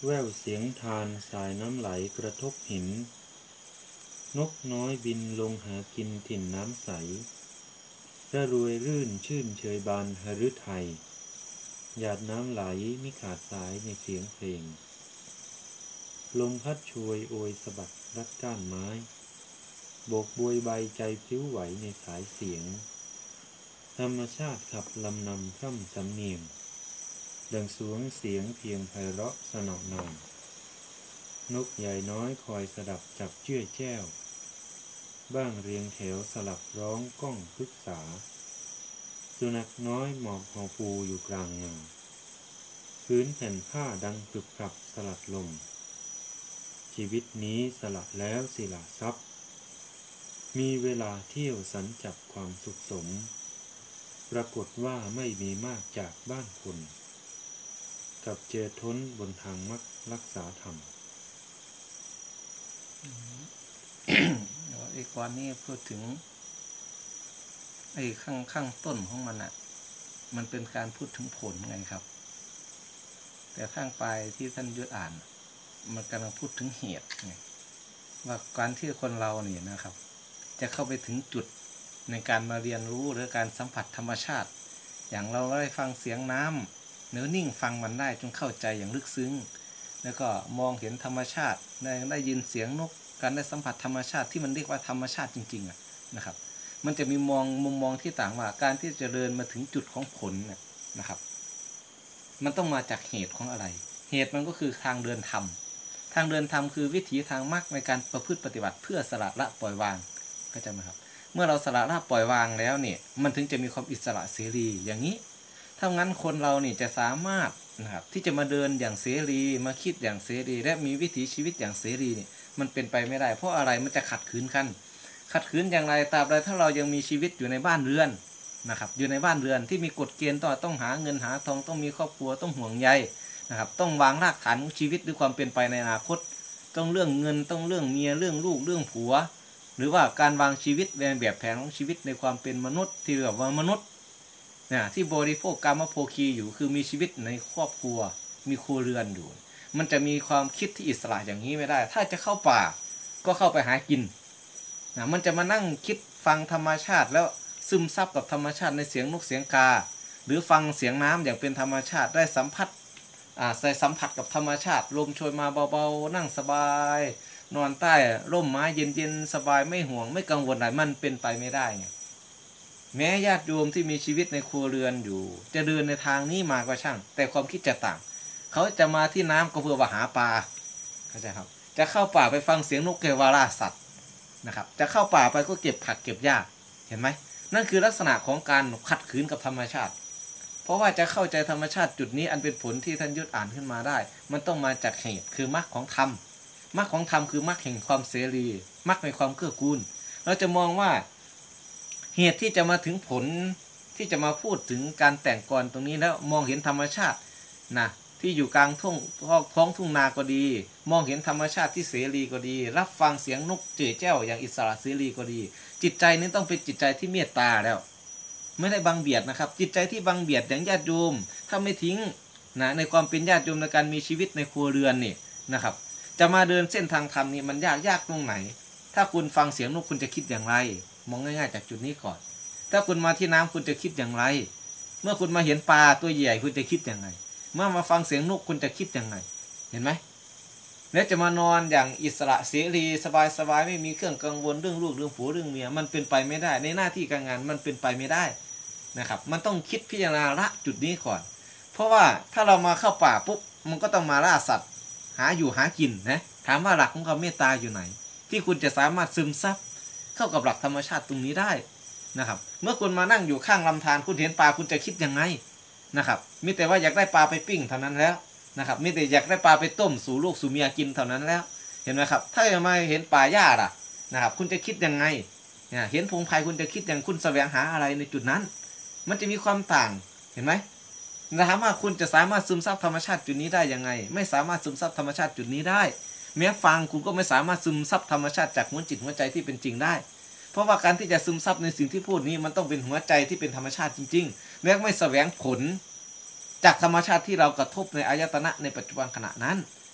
แว่วเสียงทานสายน้ำไหลกระทบหินนกน้อยบินลงหากินถิ่นน้ำใสระรวยรื่นชื่นเชยบานหฤทัยหยาดน้ำไหลมิขาดสายในเสียงเพลงลมพัดช่วยโอยสะบัดรัดก้านไม้โบกบวยใบใจพลิ้วไหวในสายเสียงธรรมชาติขับลำนำพร่ำสำเนียงดังสวงเสียงเพียงไพเราะสนอหน่อยนกใหญ่น้อยคอยสดับจับเชื่อแจ้วบ้างเรียงแถวสลับร้องก้องพึกษาสุนัขน้อยหมอบหอฟูอยู่กลางเงาพื้นแผ่นผ้าดังกรึบกรับสลัดลมชีวิตนี้สละแล้วสิละทรัพย์มีเวลาเที่ยวสัญจับความสุขสมปรากฏว่าไม่มีมากจากบ้านคนกับเจอท้นบนทางมักรักษาธรรมไอ้ก่อนนี้พูดถึงไอ้ข้างต้นของมันอ่ะมันเป็นการพูดถึงผลไงครับแต่ข้างปลายที่ท่านยุทธอ่านมันกำลังพูดถึงเหตุไงว่าการที่คนเราเนี่ยนะครับจะเข้าไปถึงจุดในการมาเรียนรู้หรือการสัมผัสธรรมชาติอย่างเราได้ฟังเสียงน้ำเนื้อนิ่งฟังมันได้จนเข้าใจอย่างลึกซึ้งแล้วก็มองเห็นธรรมชาติได้ยินเสียงนกการได้สัมผัสธรรมชาติที่มันเรียกว่าธรรมชาติจริงๆนะครับมันจะมีมุมมองที่ต่างว่าการที่จะเดินมาถึงจุดของผลนะครับมันต้องมาจากเหตุของอะไรเหตุมันก็คือทางเดินธรรมทางเดินธรรมคือวิถีทางมรรคในการประพฤติปฏิบัติเพื่อสละละปล่อยวางเข้าใจไหมครับเมื่อเราสละละปล่อยวางแล้วเนี่ยมันถึงจะมีความอิสระเสรีอย่างนี้ถ้างั้นคนเราเนี่ยจะสามารถนะครับที่จะมาเดินอย่างเสรีมาคิดอย่างเสรีและมีวิถีชีวิตอย่างเสรีเนี่ยมันเป็นไปไม่ได้เพราะอะไรมันจะขัดขืนกันขัดขืนอย่างไรตราบใดถ้าเรายังมีชีวิตอยู่ในบ้านเรือนนะครับอยู่ในบ้านเรือนที่มีกฎเกณฑ์ต้องหาเงินหาทองต้องมีครอบครัวต้องห่วงใยนะครับต้องวางรากฐานของชีวิตด้วยความเป็นไปในอนาคตต้องเรื่องเงินต้องเรื่องเมียเรื่องลูกเรื่องผัวหรือว่าการวางชีวิตในแบบแผนของชีวิตในความเป็นมนุษย์ที่แบบว่ามนุษย์เนี่ยที่บริโภคกามโภคีอยู่คือมีชีวิตในครอบครัวมีครัวเรือนอยู่มันจะมีความคิดที่อิสระอย่างนี้ไม่ได้ถ้าจะเข้าป่าก็เข้าไปหากินนะมันจะมานั่งคิดฟังธรรมชาติแล้วซึมซับกับธรรมชาติในเสียงนกเสียงกาหรือฟังเสียงน้ำอย่างเป็นธรรมชาติได้สัมผัสสัมผัสกับธรรมชาติลมโชยมาเบาๆนั่งสบายนอนใต้ร่มไม้เย็นๆสบายไม่ห่วงไม่กังวลอะไรมันเป็นไปไม่ได้ไงแม้ญาติโยมที่มีชีวิตในครัวเรือนอยู่จะเดินในทางนี้มาก็ช่างแต่ความคิดจะต่างเขาจะมาที่น้ำก็เพื่อว่าหาปลาเข้าใจครับจะเข้าป่าไปฟังเสียงนกเกวาราสัตว์นะครับจะเข้าป่าไปก็เก็บผักเก็บหญ้าเห็นไหมนั่นคือลักษณะของการขัดขืนกับธรรมชาติเพราะว่าจะเข้าใจธรรมชาติจุดนี้อันเป็นผลที่ท่านยุทธอ่านขึ้นมาได้มันต้องมาจากเหตุคือมรรคของธรรมมรรคของธรรมคือมรรคแห่งความเสรีมรรคในความเกื้อกูลเราจะมองว่าเหตุที่จะมาถึงผลที่จะมาพูดถึงการแต่งกรตรงนี้แล้วมองเห็นธรรมชาตินะที่อยู่กลางท้องทุ่งนาก็ดีมองเห็นธรรมชาติที่เสรีก็ดีรับฟังเสียงนกเจ๋อแจ้วอย่างอิสระเสรีก็ดีจิตใจนี้ต้องเป็นจิตใจที่เมตตาแล้วไม่ได้บังเบียดนะครับจิตใจที่บังเบียดอย่างญาติโยมถ้าไม่ทิ้งนะในความเป็นญาติโยมในการมีชีวิตในครัวเรือนนี่นะครับจะมาเดินเส้นทางธรรมนี่มันยากตรงไหนถ้าคุณฟังเสียงนกคุณจะคิดอย่างไรมองง่ายๆจากจุดนี้ก่อนถ้าคุณมาที่น้ำคุณจะคิดอย่างไรเมื่อคุณมาเห็นปลาตัวใหญ่คุณจะคิดอย่างไรเมื่อมาฟังเสียงนกคุณจะคิดยังไงเห็นไหมแล้วจะมานอนอย่างอิสระเสรีสบายไม่มีเครื่องกังวลเรื่องลูกเรื่องผัวเรื่องเมียมันเป็นไปไม่ได้ในหน้าที่การงานมันเป็นไปไม่ได้นะครับมันต้องคิดพิจารณาละจุดนี้ก่อนเพราะว่าถ้าเรามาเข้าป่าปุ๊บมันก็ต้องมาล่าสัตว์หาอยู่หากินนะถามว่าหลักของความเมตตาอยู่ไหนที่คุณจะสามารถซึมซับเข้ากับหลักธรรมชาติตรงนี้ได้นะครับเมื่อคุณมานั่งอยู่ข้างลำธารคุณเห็นปลาคุณจะคิดยังไงนะครับมีแต่ว่าอยากได้ปลาไปปิ้งเท่านั้นแล้วนะครับมีแต่อยากได้ปลาไปต้มสู่ลูกสู่เมียกินเท่านั้นแล้วเห็นไหมครับถ้ายังไม่เห็นป่าหญ้าล่ะนะครับคุณจะคิดยังไงเห็นพงไพรคุณจะคิดอย่างคุณแสวงหาอะไรในจุดนั้นมันจะมีความต่างเห็นไหมถามว่าคุณจะสามารถซึมซับธรรมชาติจุดนี้ได้ยังไงไม่สามารถซึมซับธรรมชาติจุดนี้ได้แม้ฟังคุณก็ไม่สามารถซึมซับธรรมชาติจากหัวจิตหัวใจที่เป็นจริงได้เพราะว่าการที่จะซึมซับในสิ่งที่พูดนี้มันต้องเป็นหัวใจที่เป็นธรรมชาติจริงๆแม้ไม่แสวงผลจากธรรมชาติที่เรากระทบในอายตนะในปัจจุบันขณะนั้น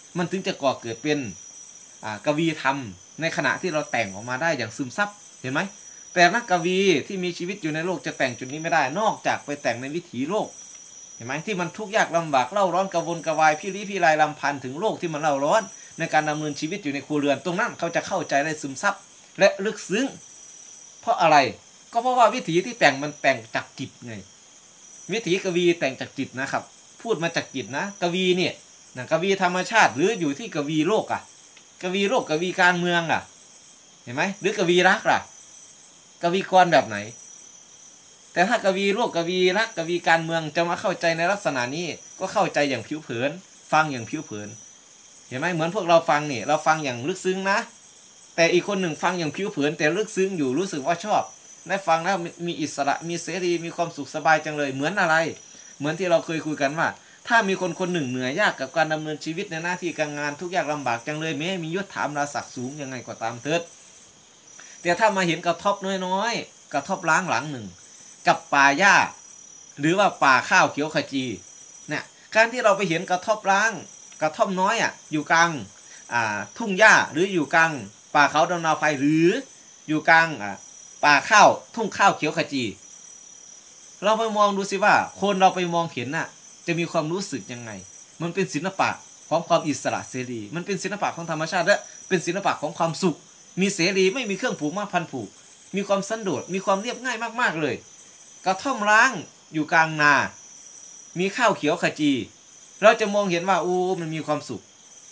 มันถึงจะก่อเกิดเป็นกวีธรรมในขณะที่เราแต่งออกมาได้อย่างซึมซับเห็นไหมแต่นักกวีที่มีชีวิตอยู่ในโลกจะแต่งจุดนี้ไม่ได้นอกจากไปแต่งในวิถีโลกเห็นไหมที่มันทุกข์ยากลำบากเล่าร้อนกระวนกระวายพี่ลี้พี่ลายลำพันถึงโลกที่มันเล่าร้อนในการดำเนินชีวิตอยู่ในครัวเรือนตรงนั้นเขาจะเข้าใจได้ซึมซับและลึกซึ้งเพราะอะไรก็เพราะว่าวิถีที่แต่งมันแต่งจากจิตไงวิถีกวีแต่งจากจิตนะครับพูดมาจากจิตนะกวีเนี่ยกวีธรรมชาติหรืออยู่ที่กวีโลกกวีโลกกวีการเมืองเห็นไหมหรือกวีรักกวีกรแบบไหนแต่ถ้ากวีโลกกวีรักกวีการเมืองจะมาเข้าใจในลักษณะนี้ก็เข้าใจอย่างผิวเผินฟังอย่างผิวเผินเห็นไหมเหมือนพวกเราฟังเนี่ยเราฟังอย่างลึกซึ้งนะแต่อีกคนหนึ่งฟังอย่างผิวเผินแต่ลึกซึ้งอยู่รู้สึกว่าชอบได้ฟังแล้วมีอิสระมีเสรีมีความสุขสบายจังเลยเหมือนอะไรเหมือนที่เราเคยคุยกันว่าถ้ามีคนหนึ่งเหนื่อยยากกับการดำเนินชีวิตในหน้าที่การงานทุกยากลำบากจังเลยแม้มียศถาบรรดาศักดิ์สูงยังไงก็ตามเถิดแต่ถ้ามาเห็นกระท่อมน้อยๆกระท่อมล้างหลังหนึ่งกับป่าหญ้าหรือว่าป่าข้าวเขียวขจีเนี่ยการที่เราไปเห็นกระท่อมล้างกระท่อมน้อยอยู่กลางทุ่งหญ้าหรืออยู่กลางป่าเขาดำนาไฟหรืออยู่กลางป่าข้าวทุ่งข้าวเขียวขจีเราไปมองดูสิว่าคนเราไปมองเห็นจะมีความรู้สึกยังไงมันเป็นศิลปะของความอิสระเสรีมันเป็นศิลปะของธรรมชาติและเป็นศิลปะของความสุขมีเสรีไม่มีเครื่องผูกมัดพันผูกมีความสันโดษมีความเรียบง่ายมากๆเลยกระท่อมร้างอยู่กลางนามีข้าวเขียวขจีเราจะมองเห็นว่ามันมีความสุข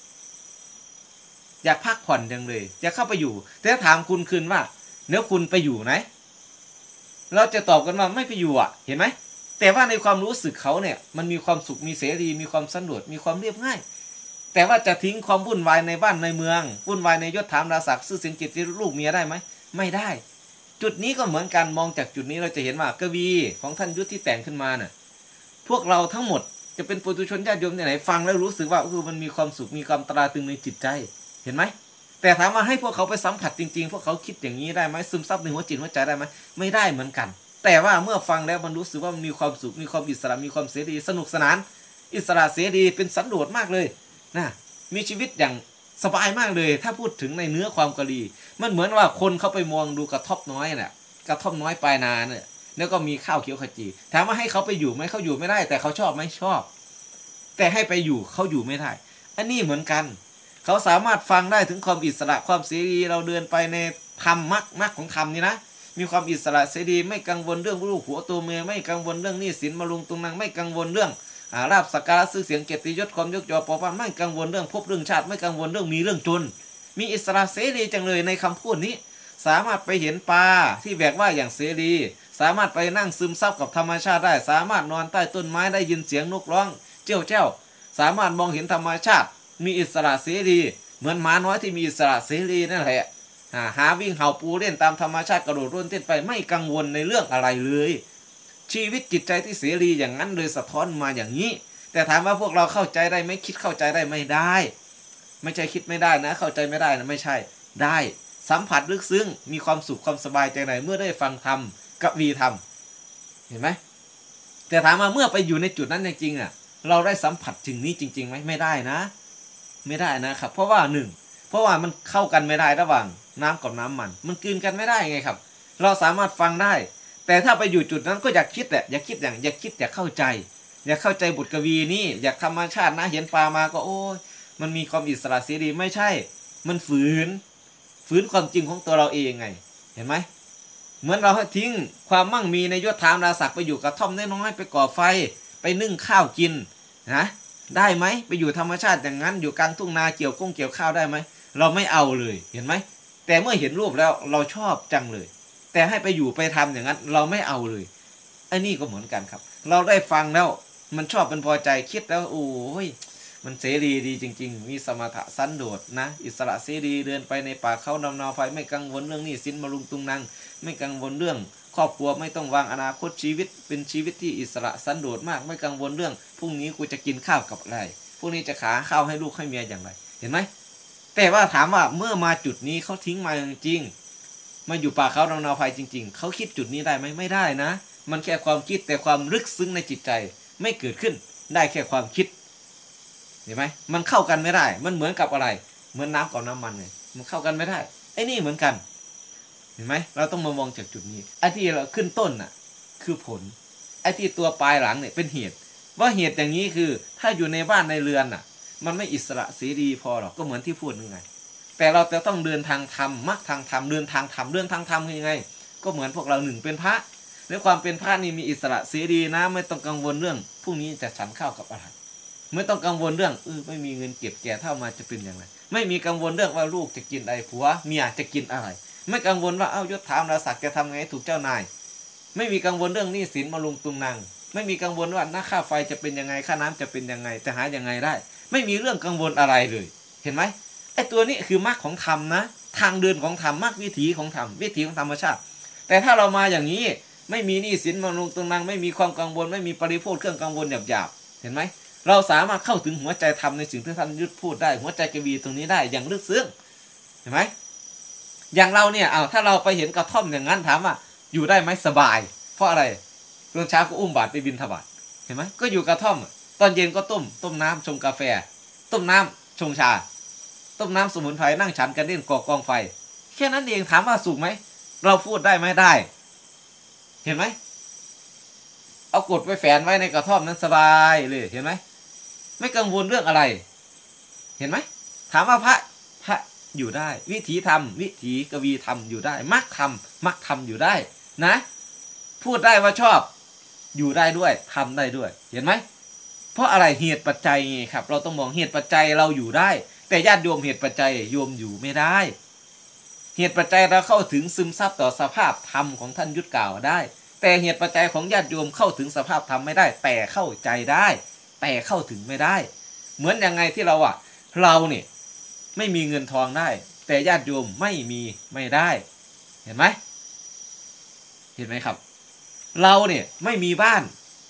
อยากพักผ่อนจังเลยอยากเข้าไปอยู่แต่ถามคุณคืนว่าเนื้อคุณไปอยู่ไหนเราจะตอบกันว่าไม่ไปอยู่เห็นไหมแต่ว่าในความรู้สึกเขาเนี่ยมันมีความสุขมีเสรีมีความสันโดษมีความเรียบง่ายแต่ว่าจะทิ้งความวุ่นวายในบ้านในเมืองวุ่นวายในยศถาบรรดาศักดิ์ชื่อเสียงเกียรติลูกเมียได้ไหมไม่ได้จุดนี้ก็เหมือนกันมองจากจุดนี้เราจะเห็นว่ากวีของท่านยุทธที่แต่งขึ้นมาน่ะพวกเราทั้งหมดจะเป็นปุถุชนญาติโยมที่ไหนฟังแล้วรู้สึกว่ามันมีความสุขมีความตราตรึงในจิตใจเห็นไหมแต่ถามว่าให้พวกเขาไปสัมผัสจริงๆพวกเขาคิดอย่างนี้ได้ไหมซึมซับในหัวจิตหัวใจได้ไหมไม่ได้เหมือนกันแต่ว่าเมื่อฟังแล้วมันรู้สึกว่ามันมีความสุขมีความอิสระมีความเสรีสนุกสนานอิสระเสรีเป็นสันโดษมากเลยนะมีชีวิตอย่างสบายมากเลยถ้าพูดถึงในเนื้อความกะลีมันเหมือนว่าคนเขาไปมองดูกระท่อมน้อยน่ะกระท่อมน้อยปลายนาเนี่ยแล้วก็มีข้าวเขียวขจีถามว่าให้เขาไปอยู่ไหมเขาอยู่ไม่ได้แต่เขาชอบไหมชอบแต่ให้ไปอยู่เขาอยู่ไม่ได้อันนี้เหมือนกันเขาสามารถฟังได้ถึงความอิสระความเสรีเราเดินไปในธรรมมรรคของธรรมนี่นะมีความอิสระเสรีไม่กังวลเรื่องลูกหัวตัวเมียไม่กังวลเรื่องหนี้สินมาลุงตุงนังไม่กังวลเรื่องราบสักการะชื่อเสียงเกียรติยศความยกยอปอพันไม่กังวลเรื่องภพเรื่องชาติไม่กังวลเรื่องมีเรื่องจนมีอิสระเสรีจังเลยในคำพูดนี้สามารถไปเห็นปลาที่แบกว่าอย่างเสรีสามารถไปนั่งซึมซับกับธรรมชาติได้สามารถนอนใต้ต้นไม้ได้ยินเสียงนกร้องเจ้าเจ้าสามารถมองเห็นธรรมชาติมีอิสระเสรีเหมือนหมาน้อยที่มีอิสระเสรีนั่นแหละหาวิ่งเห่าปูเล่นตามธรรมชาติกระโดดร่นเต้นไปไม่กังวลในเรื่องอะไรเลยชีวิตจิตใจที่เสรีอย่างนั้นเลยสะท้อนมาอย่างนี้แต่ถามว่าพวกเราเข้าใจได้ไหมคิดเข้าใจได้ไม่ได้ไม่ใช่คิดไม่ได้นะเข้าใจไม่ได้นะไม่ใช่ได้สัมผัสลึกซึ้งมีความสุขความสบายใจในเมื่อได้ฟังธรรมกวีธรรมเห็นไหมแต่ถามว่าเมื่อไปอยู่ในจุดนั้นจริงๆเราได้สัมผัสถึงนี้จริงๆไหมไม่ได้นะไม่ได้นะครับเพราะว่าเพราะว่ามันเข้ากันไม่ได้ระหว่างน้ำกับน้ำมันกลืนกันไม่ได้ไงครับเราสามารถฟังได้แต่ถ้าไปอยู่จุดนั้นก็อยากคิดอยากคิดอยากเข้าใจอยากเข้าใจบทกวีนี่อยากธรรมชาตินะเห็นปลามาก็โอ้ยมันมีความอิสระเสรีไม่ใช่มันฝืนความจริงของตัวเราเองไงเห็นไหมเหมือนเราทิ้งความมั่งมีในยศถาบรรดาศักดิ์ไปอยู่กระท่อมน้อยๆไปก่อไฟไปนึ่งข้าวกินนะได้ไหมไปอยู่ธรรมชาติอย่างนั้นอยู่กลางทุ่งนาเกี่ยวข้าวได้ไหมเราไม่เอาเลยเห็นไหมแต่เมื่อเห็นรูปแล้วเราชอบจังเลยแต่ให้ไปอยู่ไปทำอย่างนั้นเราไม่เอาเลยไอ้นี่ก็เหมือนกันครับเราได้ฟังแล้วมันชอบเป็นพอใจคิดแล้วโอ้ยมันเสรีดีจริงๆมีสมถะสันโดษนะอิสระเสรีเดินไปในป่าเขานำนาไฟไม่กังวลเรื่องหนี้สินมาลุงตุงนังไม่กังวลเรื่องครอบครัวไม่ต้องวางอนาคตชีวิตเป็นชีวิตที่อิสระสันโดษมากไม่กังวลเรื่องพรุ่งนี้กูจะกินข้าวกับอะไรพรุ่งนี้จะหาข้าวให้ลูกให้เมียอย่างไรเห็นไหมแต่ว่าถามว่าเมื่อมาจุดนี้เขาทิ้งมาจริงๆมาอยู่ป่าเขานำนาไฟจริงๆเขาคิดจุดนี้ได้ไหมไม่ได้นะมันแค่ความคิดแต่ความลึกซึ้งในจิตใจไม่เกิดขึ้นได้แค่ความคิดเห็นไหมมันเข้ากันไม่ได้มันเหมือนกับอะไรเหมือนน้ำกับน้ำมันไงมันเข้ากันไม่ได้ไอ้นี่เหมือนกันเห็นไหมเราต้องมามองจากจุดนี้ไอ้ที่เราขึ้นต้นน่ะคือผลไอ้ที่ตัวปลายหลังเนี่ยเป็นเหตุว่าเหตุอย่างนี้คือถ้าอยู่ในบ้านในเรือนน่ะมันไม่อิสระเสรีพอหรอกก็เหมือนที่พูดยังไงแต่เราจะต้องเดินทางธรรมมรรคทางธรรมเดินทางธรรมเดินทางธรรมยังไงก็เหมือนพวกเราหนึ่งเป็นพระในความเป็นพระนี่มีอิสระเสรีนะไม่ต้องกังวลเรื่องพรุ่งนี้จะฉันข้าวกับอะไรไม่ต้องกังวลเรื่องไม่มีเงินเก็บแก่เท่ามาจะเป็นอย่างไรไม่มีกังวลเรื่องว่าลูกจะกินอะไรผัวเมียจะกินอะไรไม่กังวลว่าเอ้ายศถาบรรดาศักดิ์จะทำไงถูกเจ้านายไม่มีกังวลเรื่องหนี้สินมาลุงตุงนางไม่มีกังวลว่าหน้าค่าไฟจะเป็นยังไงค่าน้ำจะเป็นยังไงจะหายังไงได้ไม่มีเรื่องกังวลอะไรเลยเห็นไหมไอ้ตัวนี้คือมรรคของธรรมนะทางเดินของธรรมมรรควิถีของธรรมวิถีของธรรมชาติแต่ถ้าเรามาอย่างนี้ไม่มีหนี้สินมาลุงตุงนางไม่มีความกังวลไม่มีปริโภคเครื่องกังวลหยาบๆเห็นไหมเราสามารถเข้าถึงหัวใจธรรมในสิ่งที่ท่านยุทธพูดได้หัวใจกวีตรงนี้ได้อย่างลึกซึ้งเห็นไหมอย่างเราเนี่ยถ้าเราไปเห็นกระท่อมอย่างนั้นถามว่าอยู่ได้ไหมสบายเพราะอะไรตอนเช้าก็อุ้มบาตรไปบิณฑบาตเห็นไหมก็อยู่กระท่อมตอนเย็นก็ต้มน้ำชงกาแฟต้มน้ำชงชาต้มน้ำสมุนไพรนั่งฉันกันเล่นก่อกองไฟแค่นั้นเองถามว่าสุขไหมเราพูดได้ไหมได้เห็นไหมเอากดไปแฝนไว้ในกระท่อมนั้นสบายเลยเห็นไหมไม่กังวลเรื่องอะไรเห็นไหมถามว่าพระอยู่ได้วิถีธรรมวิถีกวีธรรมอยู่ได้มรรคธรรมอยู่ได้นะพูดได้ว่าชอบอยู่ได้ด้วยทำได้ด้วยเห็นไหมเพราะอะไรเหตุปัจจัยไงครับเราต้องมองเหตุปัจจัยเราอยู่ได้แต่ญาติโยมเหตุปัจจัยโยมอยู่ไม่ได้เหตุปัจจัยเราเข้าถึงซึมซับต่อสภาพธรรมของท่านยุทธกล่าวได้แต่เหตุปัจจัยของญาติโยมเข้าถึงสภาพธรรมไม่ได้แต่เข้าใจได้แต่เข้าถึงไม่ได้เหมือนยังไงที่เราเนี่ยไม่มีเงินทองได้แต่ญาติโยมไม่ได้เห็นไหมครับเราเนี่ยไม่มีบ้าน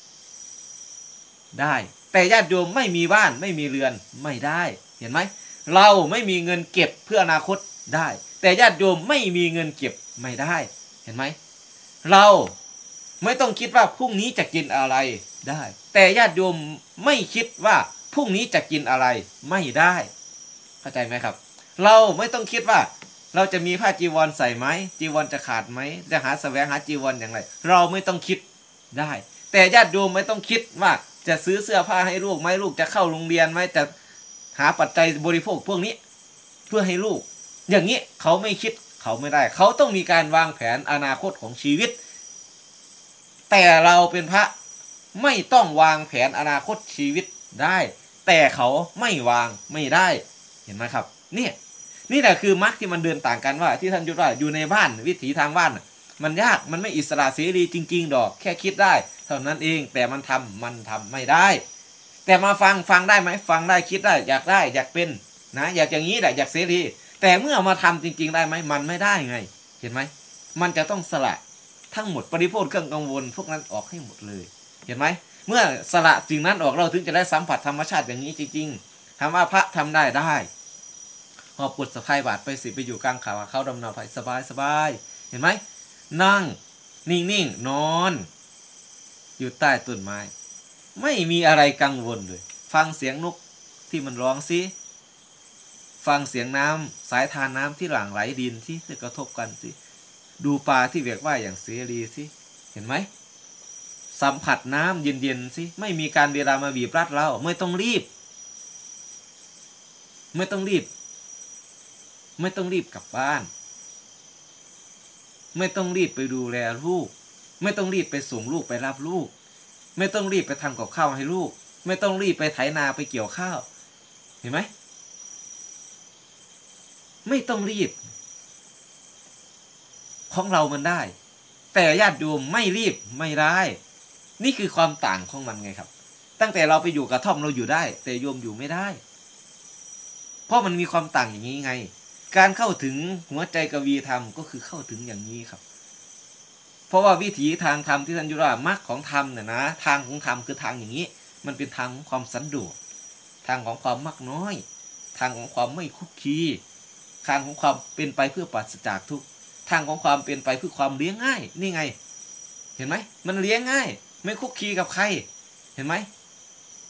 ได้แต่ญาติโยมไม่มีบ้านไม่มีเรือนไม่ได้เห็นไหมเราไม่มีเงินเก็บเพื่ออนาคตได้แต่ญาติโยมไม่มีเงินเก็บไม่ได้เห็นไหมเราไม่ต้องคิดว่าพรุ่งนี้จะกินอะไรได้แต่ญาติโยมไม่คิดว่าพรุ่งนี้จะกินอะไรไม่ได้เข้าใจไหมครับเราไม่ต้องคิดว่าเราจะมีผ้าจีวรใส่ไหมจีวรจะขาดไหมจะแสวงหาจีวรอย่างไรเราไม่ต้องคิดได้แต่ญาติโยมไม่ต้องคิดว่าจะซื้อเสื้อผ้าให้ลูกไหมลูกจะเข้าโรงเรียนไหมจะหาปัจจัยบริโภคพวกนี้เพื่อให้ลูกอย่างนี้เขาไม่คิดเขาไม่ได้เขาต้องมีการวางแผนอนาคตของชีวิตแต่เราเป็นพระไม่ต้องวางแผนอนาคตชีวิตได้แต่เขาไม่วางไม่ได้เห็นไหมครับนี่แหละคือมรรคที่มันเดินต่างกันว่าที่ท่านยุทธว่าอยู่ในบ้านวิถีทางบ้านมันยากมันไม่อิสระเสรีจริงๆดอกแค่คิดได้เท่านั้นเองแต่มันทำไม่ได้แต่มาฟังได้ไหมฟังได้คิดได้อยากเป็นนะอยากอย่างนี้แหละอยากเสรีแต่เมื่อมาทำจริงๆได้ไหมมันไม่ได้ไงเห็นไหมมันจะต้องสละทั้งหมดปริโภคเครื่องกังวลพวกนั้นออกให้หมดเลยเห็นไหมเมื่อสละสิ่งนั้นออกเราถึงจะได้สัมผัสธรรมชาติอย่างนี้จริงๆถามว่าพระทำได้พอปวดสะพายบาดไปสิไปอยู่กลางเขาดำนาไปสบายเห็นไหมนั่งนิ่งนอนอยู่ใต้ต้นไม้ไม่มีอะไรกังวลเลยฟังเสียงนกที่มันร้องสิฟังเสียงน้ำสายทานน้ำที่หลั่งไหลดินที่กระทบกันสิดูปลาที่เวียกว่ายอย่างเสรีสิเห็นไหมสัมผัสน้ำเย็นสิไม่มีการเวลามาบีบรัดเราไม่ต้องรีบกลับบ้านไม่ต้องรีบไปดูแลลูกไม่ต้องรีบไปส่งลูกไปรับลูกไม่ต้องรีบไปทำกับข้าวให้ลูกไม่ต้องรีบไปไถนาไปเกี่ยวข้าวเห็นไหมไม่ต้องรีบของเรามันได้แต่ญาติโยมไม่รีบไม่ได้นี่คือความต่างของมันไงครับตั้งแต่เราไปอยู่กระท่อมเราอยู่ได้แต่โยมอยู่ไม่ได้เพราะมันมีความต่างอย่างนี้ไงการเข้าถึงหัวใจกวีธรรมก็คือเข้าถึงอย่างนี้ครับเพราะว่าวิถีทางธรรมที่ท่านยุทธว่ามรรคของธรรมเนี่ยนะทางของธรรมคือทางอย่างนี้มันเป็นทางของความสันโดษทางของความมักน้อยทางของความไม่คุกคีทางของความเป็นไปเพื่อปราศจากทุกข์ทางของความเป็นไปเพื่อความเลี้ยงง่ายนี่ไงเห็นไหมมันเลี้ยงง่ายไม่คุกคีกับใครเห็นไหม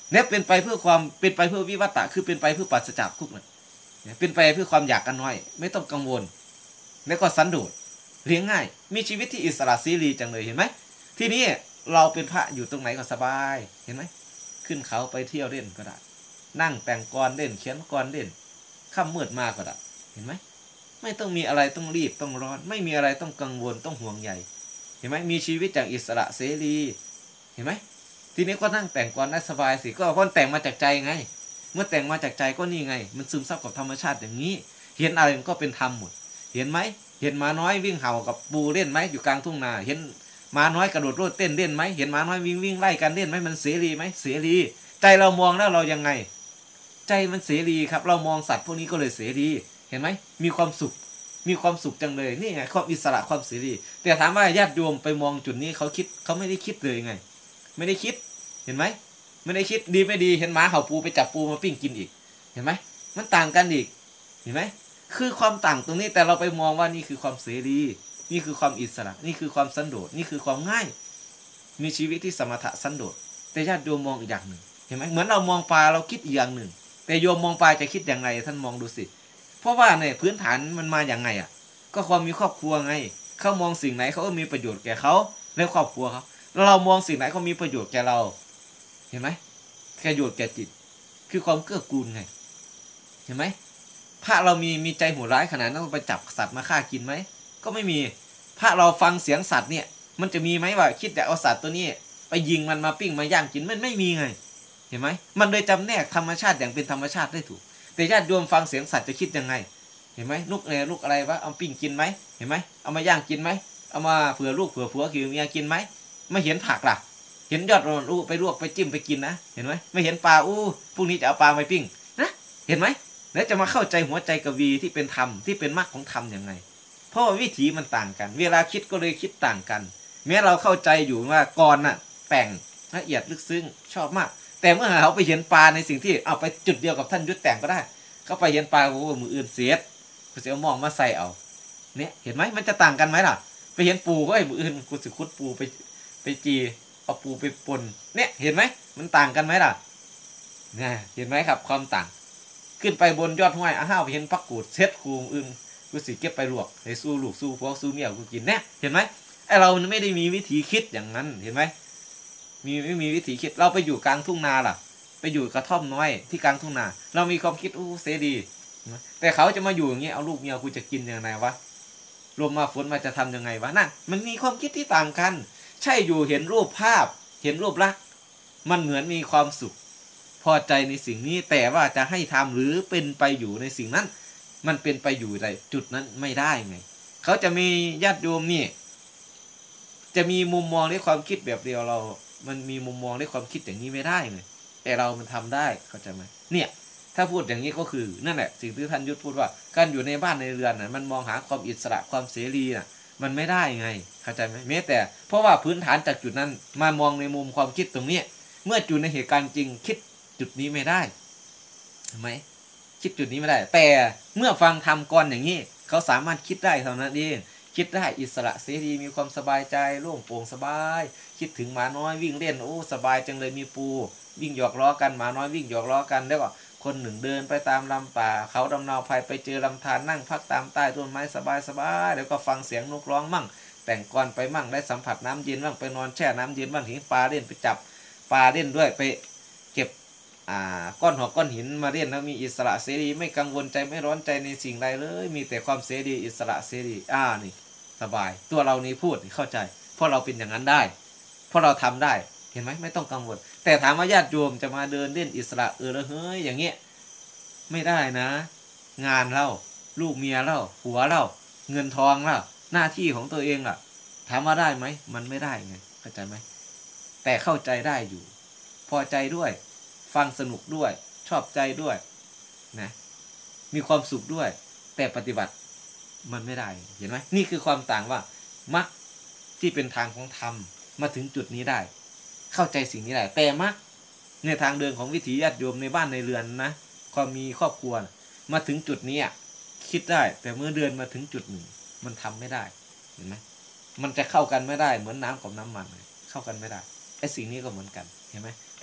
เนี่ยเป็นไปเพื่อความเป็นไปเพื่อวิวัตะคือเป็นไปเพื่อปราศจากทุกข์นะเป็นไปเพื่อความอยากกันน้อยไม่ต้องกังวลแล้วก็สันโดษเลี้ยงง่ายมีชีวิตที่อิสระเสรีจังเลยเห็นไหมทีนี้เราเป็นพระอยู่ตรงไหนก็สบายเห็นไหมขึ้นเขาไปเที่ยวเล่นก็ได้นั่งแต่งกรเล่นเขียนกรเล่นค่ำมืดมากก็ได้เห็นไหมไม่ต้องมีอะไรต้องรีบต้องร้อนไม่มีอะไรต้องกังวลต้องห่วงใยเห็นไหมมีชีวิตจากอิสระเสรีเห็นไหมทีนี้ก็นั่งแต่งกรได้สบายสิก็เพราะแต่งมาจากใจไงเมื่อแต่งมาจากใจก็นี่ไงมันซึมซับกับธรรมชาติอย่างนี้เห็นอะไรมันก็เป็นธรรมหมดเห็นไหมเห็นหมาน้อยวิ่งเห่ากับปูเล่นไหมอยู่กลางทุ่งนาเห็นหมาน้อยกระโดดโลดเต้นเล่นไหมเห็นหมาน้อยวิ่งไล่กันเล่นไหมมันเสรีไหมเสรีใจเรามองแล้วเรายังไงใจมันเสรีครับเรามองสัตว์พวกนี้ก็เลยเสรีเห็นไหมมีความสุขจังเลยนี่ไงความอิสระความเสรีแต่ถามว่าญาติโยมไปมองจุดนี้เขาคิดเขาไม่ได้คิดเลยไงไม่ได้คิดเห็นไหมไม่ได้คิดดีไม่ดีเห็นหมาเห่าปูไปจับปูมาปิ้งกินอีกเห็นไหมมันต่างกันอีกเห็นไหมคือความต่างตรงนี้แต่เราไปมองว่านี่คือความเสรีนี่คือความอิสระนี่คือความสันโดษนี่คือความง่ายมีชีวิตที่สมถะสันโดษแต่ญาติโยมมองอีกอย่างหนึ่งเห็นไหมเหมือนเรามองปลาเราคิดอีกอย่างหนึ่งแต่โยมมองปลาจะคิดอย่างไรท่านมองดูสิเพราะว่าเนี่ยพื้นฐานมันมาอย่างไงอ่ะก็ความมีครอบครัวไงเขามองสิ่งไหนเขาก็มีประโยชน์แก่เขาและครอบครัวเขาแล้วเรามองสิ่งไหนเขามีประโยชน์แก่เราเห็นไหมประโยชน์แก่จิตคือความเกื้อกูลไงเห็นไหมพระเรามีใจโหดร้ายขนาดนั้นไปจับสัตว์มาฆ่ากินไหมก็ไม่มีพระเราฟังเสียงสัตว์เนี่ยมันจะมีไหมว่าคิดแต่เอาสัตว์ตัวนี้ไปยิงมันมาปิ้งมาย่างกินมันไม่มีไงเห็นไหมมันโดยจำแนกธรรมชาติอย่างเป็นธรรมชาติได้ถูกแต่ญาติโยมฟังเสียงสัตว์จะคิดยังไงเห็นไหมลูกอะไรวะเอาปิ้งกินไหมเห็นไหมเอามาย่างกินไหมเอามาเผื่อลูกเผื่อผัวกินเมียกินไหมไม่เห็นผักล่ะเห็นยอดมันไปลวกไปจิ้มไปกินนะเห็นไหมไม่เห็นปลาพรุ่งนี้จะเอาปลาไปปิ้งนะเห็นไหมแล้วจะมาเข้าใจหัวใจกวีที่เป็นธรรมที่เป็นมรรคของธรรมยังไงเพราะว่าวิถีมันต่างกันเวลาคิดก็เลยคิดต่างกันแม้เราเข้าใจอยู่ว่าก่อนน่ะแต่งละเอียดลึกซึ้งชอบมากแต่เมื่อเขาไปเห็นปลาในสิ่งที่เอาไปจุดเดียวกับท่านยุทธแต่งก็ได้เขาไปเห็นปลาโอ้มืออื่นเสียดกูจะเอามองมาใส่เอาเนี่ยเห็นไหมมันจะต่างกันไหมล่ะไปเห็นปูก็ไอ้มืออื่นกูจะคุดปูไปจีเอาปูไปปนเนี่ยเห็นไหมมันต่างกันไหมล่ะเนี่ยเห็นไหมครับความต่างขึ้นไปบนยอดห้วยอ้าวไปเห็นปักกูดเซ็ตกูอื่นกูสิเก็บไปลวกให้สู้ลูกสู้พวกสู้เมียกูกินเนี่ยเห็นไหมไอเราไม่ได้มีวิธีคิดอย่างนั้นเห็นไหมไม่มีวิธีคิดเราไปอยู่กลางทุ่งนาล่ะไปอยู่กระท่อมน้อยที่กลางทุ่งนาเรามีความคิดเสรีแต่เขาจะมาอยู่อย่างเงี้ยเอาลูกเมียกูจะกินยังไงวะลมมาฝนมาจะทำยังไงวะนั่นมันมีความคิดที่ต่างกันใช่อยู่เห็นรูปภาพเห็นรูปลักษณ์มันเหมือนมีความสุขพอใจในสิ่งนี้แต่ว่าจะให้ทำหรือเป็นไปอยู่ในสิ่งนั้นมันเป็นไปอยู่ในจุดนั้นไม่ได้ไงเขาจะมีญาติโยมนี่จะมีมุมมองในความคิดแบบเดียวเรามันมีมุมมองในความคิดอย่างนี้ไม่ได้ไงแต่เรามันทำได้เข้าใจไหมเนี่ยถ้าพูดอย่างนี้ก็คือนั่นแหละสิ่งที่ท่านยุทธพูดว่าการอยู่ในบ้านในเรือนน่ะมันมองหาความอิสระความเสรีน่ะมันไม่ได้ไงเข้าใจไหมแม้แต่เพราะว่าพื้นฐานจากจุดนั้นมามองในมุมความคิดตรงนี้เมื่ออยู่ในเหตุการณ์จริงคิดจุดนี้ไม่ได้ทำไมคิดจุดนี้ไม่ได้แต่เมื่อฟังธรรมก่อนอย่างนี้เขาสามารถคิดได้เท่านั้นเองคิดได้อิสระเสรีมีความสบายใจโล่งโปร่งสบายคิดถึงหมาน้อยวิ่งเล่นสบายจังเลยมีปูวิ่งหยอกล้อกันหมาน้อยวิ่งหยอกล้อกันแล้วก็คนหนึ่งเดินไปตามลำป่าเขาดำนาภัยไปเจอลำธารนั่งพักตามใต้ต้นไม้สบายแล้วก็ฟังเสียงนกร้องมั่งแต่งกรไปมั่งได้สัมผัสน้ำเย็นบ้างไปนอนแช่น้ำเย็นบ้างเห็นปลาเล่นไปจับปลาเล่นด้วยไปเก็บก้อนหอกก้อนหินมาเล่นแล้วมีอิสระเสรีไม่กังวลใจไม่ร้อนใจในสิ่งใดเลยมีแต่ความเสรีอิสระเสรีนี่สบายตัวเรานี่พูดเข้าใจเพราะเราเป็นอย่างนั้นได้เพราะเราทำได้เห็นไหมไม่ต้องกังวลแต่ถามว่าญาติโยมจะมาเดินเล่นอิสระเฮ้ยอย่างเงี้ยไม่ได้นะงานเราลูกเมียเราผัวเราเงินทองเราหน้าที่ของตัวเองล่ะถามว่าได้ไหมมันไม่ได้ไงเข้าใจไหมแต่เข้าใจได้อยู่พอใจด้วยฟังสนุกด้วยชอบใจด้วยนะมีความสุขด้วยแต่ปฏิบัติมันไม่ได้เห็นไหมนี่คือความต่างว่ามรรคที่เป็นทางของธรรมมาถึงจุดนี้ได้เข้าใจสิ่งนี้ได้แต่มรรคในทางเดินของวิถีญาติโยมในบ้านในเรือนนะความมีครอบครัวมาถึงจุดนี้คิดได้แต่เมื่อเดือนมาถึงจุดหนึ่งมันทำไม่ได้เห็นไหมมันจะเข้ากันไม่ได้เหมือนน้ำกับน้ำมันเข้ากันไม่ได้ไอ้สิ่งนี้ก็เหมือนกันเห็นไหมท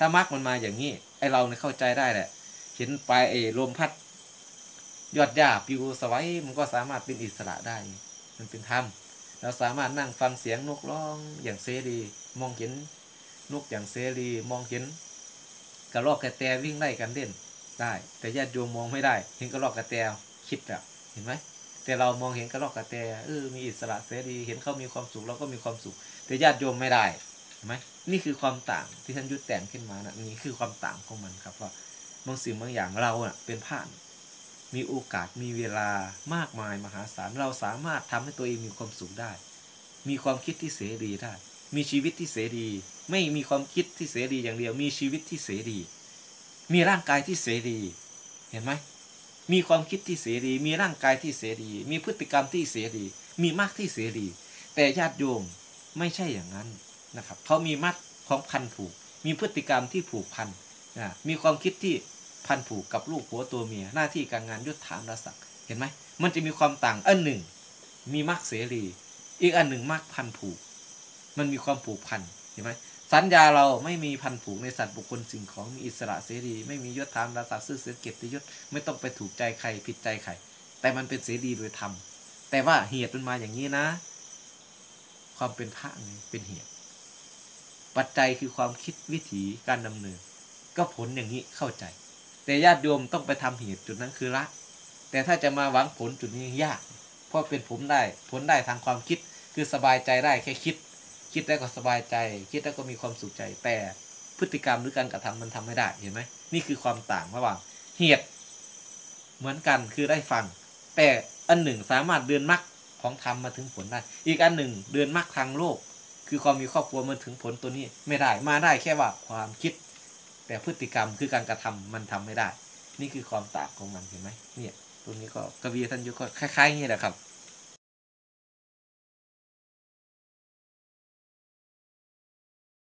ถ้ามรรคมันมาอย่างนี้ไอเราเนี่ยเข้าใจได้แหละเห็นปลายลมพัดยอดหญ้าปลิวสวัยมันก็สามารถเป็นอิสระได้มันเป็นธรรมเราสามารถนั่งฟังเสียงนกร้องอย่างเสรีมองเห็นนกอย่างเสรีมองเห็นกระรอกกระแตวิ่งไล่กันเล่นได้แต่ญาติโยมมองไม่ได้เห็นกระรอกกระแตคิดอะเห็นไหมแต่เรามองเห็นกระรอกกระแตมีอิสระเสรีเห็นเขามีความสุขเราก็มีความสุขแต่ญาติโยมไม่ได้เห็นไหมนี่คือความต่างที่ท่านยุทธแต่งขึ้นมานะนี่คือความต่างของมันครับว่าบางสิ่งบางอย่างเราเป็นพระมีโอกาสมีเวลามากมายมหาศาลเราสามารถทำให้ตัวเองมีความสุขได้มีความคิดที่เสรีได้มีชีวิตที่เสรีไม่มีความคิดที่เสรีอย่างเดียวมีชีวิตที่เสรีมีร่างกายที่เสรีเห็นไหมมีความคิดที่เสรีมีร่างกายที่เสรีมีพฤติกรรมที่เสรีมีมรรคที่เสรีแต่ญาติโยมไม่ใช่อย่างนั้นนะครับเขามีมรรคของพันผูกมีพฤติกรรมที่ผูกพันมีความคิดที่พันผูกกับลูกผัวตัวเมียหน้าที่การงานยศถาบรรดาศักดิ์เห็นไหมมันจะมีความต่างอันหนึ่งมีมรรคเสรีอีกอันหนึ่งมรรคพันผูกมันมีความผูกพันเห็นไหมสัญญาเราไม่มีพันผูกในสัตว์บุคคลสิ่งของมีอิสระเสรีไม่มียศถาบรรดาศักดิ์ซื่อเสียเกียรติยศไม่ต้องไปถูกใจใครผิดใจใครแต่มันเป็นเสรีโดยธรรมแต่ว่าเหตุมันมาอย่างนี้นะความเป็นพระนี่เป็นเหตุปัจจัยคือความคิดวิถีการดำเนินก็ผลอย่างนี้เข้าใจแต่ญาติโยมต้องไปทำเหตุจุดนั้นคือละแต่ถ้าจะมาหวังผลจุดนี้ยากเพราะเป็นผลได้ทางความคิดคือสบายใจได้แค่คิดแล้วก็สบายใจคิดแล้วก็มีความสุขใจแต่พฤติกรรมหรือการกระทำมันทำไม่ได้เห็นไหมนี่คือความต่างระหว่างเหตุเหมือนกันคือได้ฟังแต่อันหนึ่งสามารถเดินมรรคของธรรมมาถึงผลได้อีกอันหนึ่งเดินมรรคทางโลกคือความมีครอบครัวมันถึงผลตัวนี้ไม่ได้มาได้แค่ว่าความคิดแต่พฤติกรรมคือการกระทำมันทำไม่ได้นี่คือความต่างของมันเห็นไหมเนี่ยตรงนี้ก็กวีท่านยุก็คล้ายๆนี่แหละครับ